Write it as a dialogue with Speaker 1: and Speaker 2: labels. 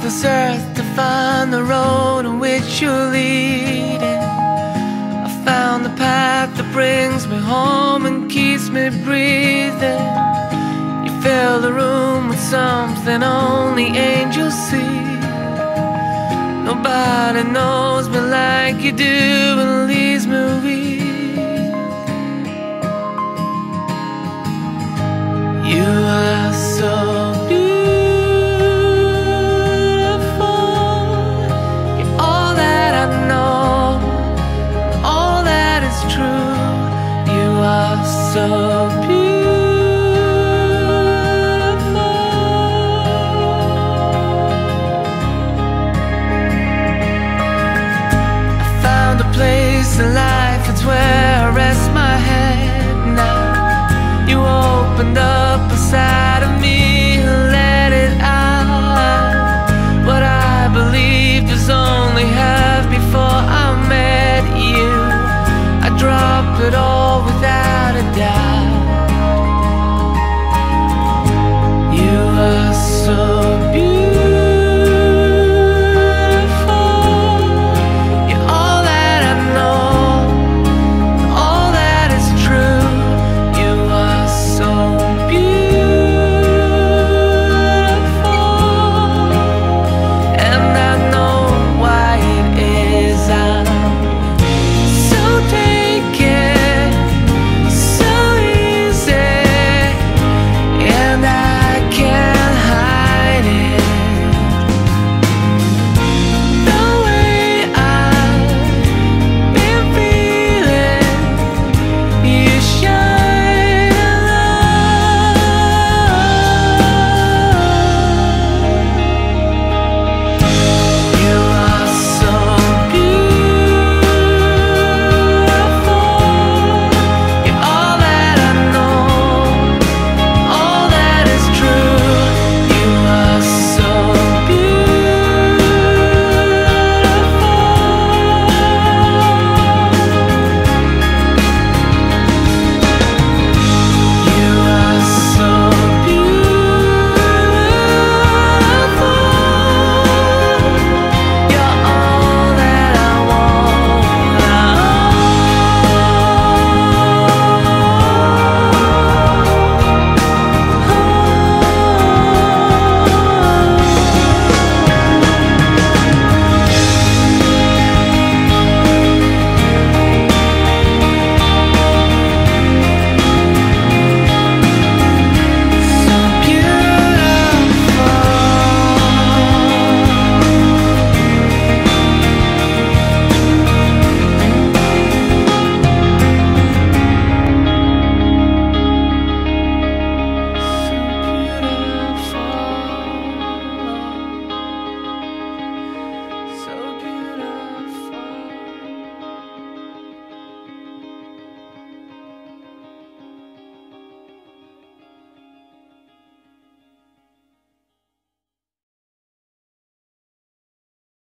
Speaker 1: this earth to find the road in which you're leading. I found the path that brings me home and keeps me breathing. You fill the room with something only angels see. Nobody knows me like you do and leaves me weak. You are so beautiful. You're all that I know, all that is true. You are so beautiful. I found a place in life, it's where I rest my head now. You opened up